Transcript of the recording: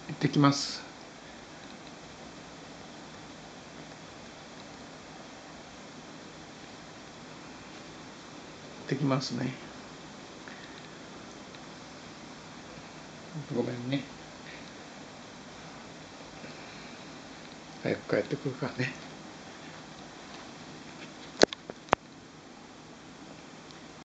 行ってきます。行ってきますね。ごめんね。早く帰ってくるからね。